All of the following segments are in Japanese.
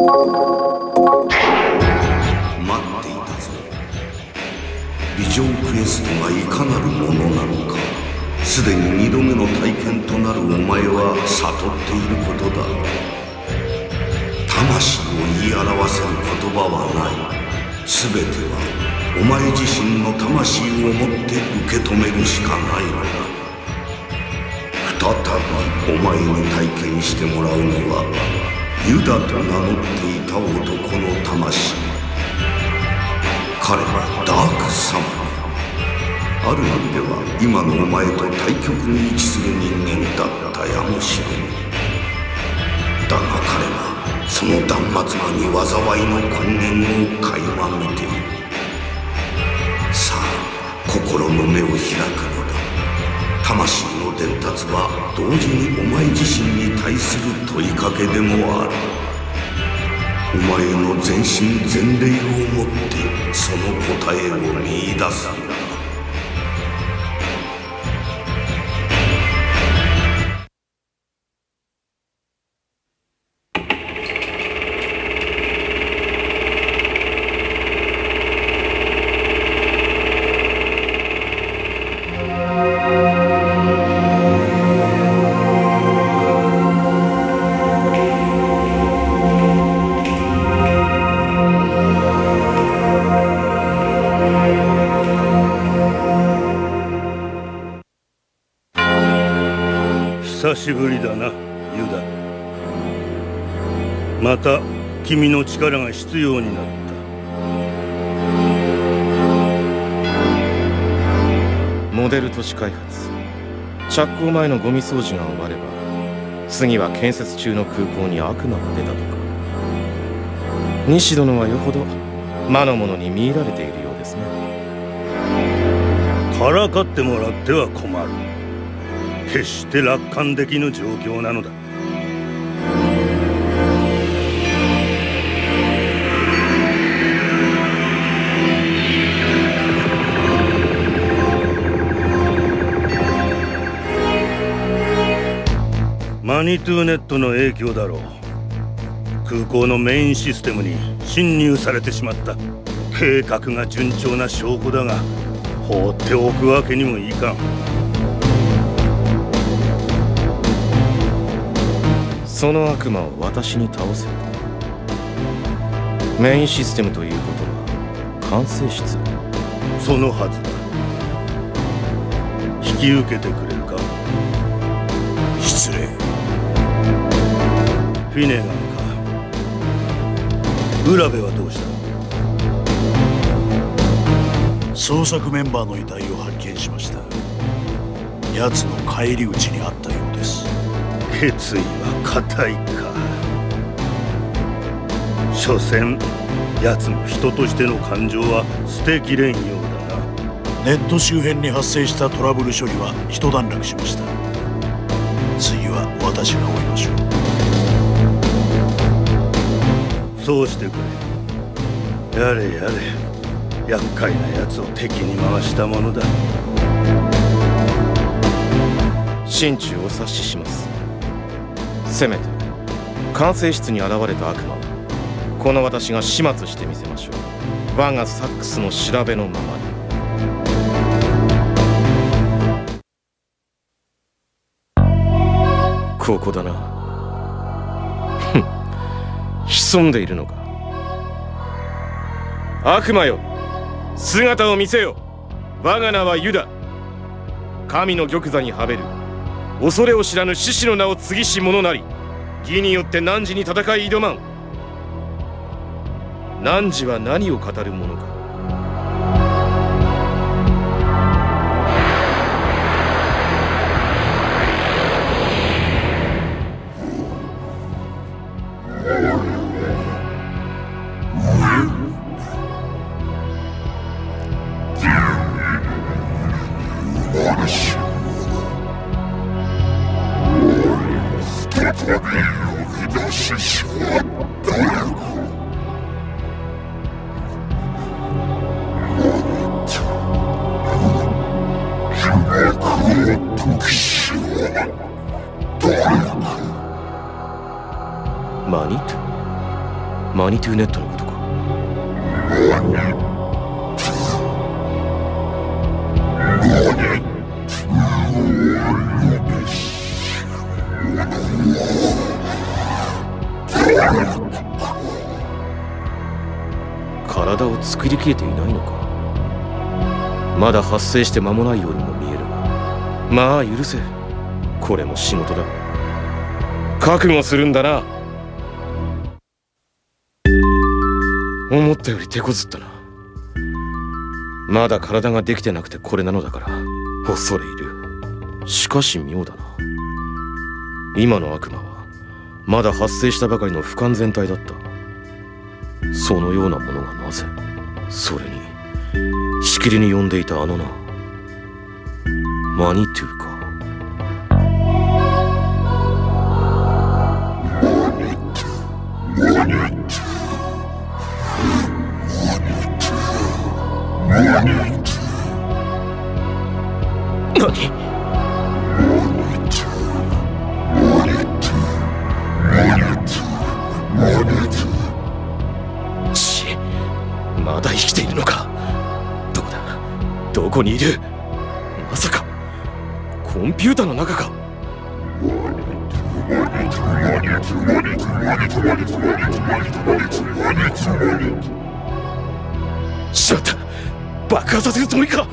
っていたぞ。ビジョンクエストがいかなるものなのか、すでに2度目の体験となるお前は悟っていることだ。魂を言い表せる言葉はない。全てはお前自身の魂をもって受け止めるしかないのだ。再びお前に体験してもらうのはユダと名乗っていた男の魂。彼はダークサマー。ある意味では今のお前と対極に位置する人間だったやもしれぬ。だが彼はその断末魔に災いの根源を垣間見ている。さあ心の目を開くのだ。魂の伝達は同時にお前自身に対する問いかけでもある。お前の全身全霊をもってその答えを見出すのだ。 久しぶりだな、ユダ。また君の力が必要になった。 モデル都市開発、着工前のゴミ掃除が終われば次は建設中の空港に悪魔が出たとか。西殿はよほど魔の者に見入られているようですね。 からかってもらっては困る。決して楽観できぬ状況なのだ。マニトゥーネットの影響だろう。空港のメインシステムに侵入されてしまった。計画が順調な証拠だが放っておくわけにもいかん。 その悪魔を私に倒せと。メインシステムということは管制室。 そのはずだ。引き受けてくれるか。 失礼。 フィネガンか。浦部はどうした。 捜索メンバーの遺体を発見しました。奴の返り討ちにあったようです。 決意は固いか。所詮奴も人としての感情は捨てきれんようだな。 ネット周辺に発生したトラブル処理は一段落しました。次は私が追いましょう。そうしてくれ。やれやれ、厄介な奴を敵に回したものだ。 心中お察しします。せめて管制室に現れた悪魔をこの私が始末してみせましょう。我がサックスの調べのままに。ここだな。ふん、潜んでいるのか。悪魔よ、姿を見せよ。我が名はユダ。神の玉座にはべる恐れを知らぬ獅子の名を継ぎし者なり、義によって汝に戦い挑まん。汝は何を語る者か。マニトゥ。 マニトゥーネットのことか。体を作りきれていないのか。まだ発生して間もないようにも見えるが、まあ許せ。これも仕事だ。覚悟するんだな。思ったより手こずったな。まだ体ができてなくてこれなのだから恐れ入る。しかし妙だな。今の悪魔はまだ発生したばかりの不完全体だった。そのようなものがなぜ、それにしきりに呼んでいたあの名、マニトゥーか。何？まだ生きているのか。どこだ？どこにいる？まさかコンピューターの中か。しまった。爆破させるつもりか。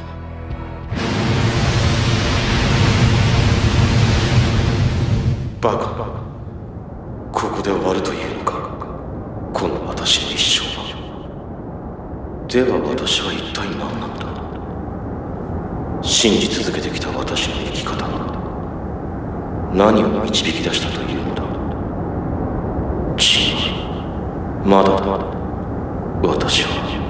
バカ。ここで終わるというのか、この私の一生は。では私は一体何なのだ。信じ続けてきた私の生き方は何を導き出したというのだ。違う。まだ私は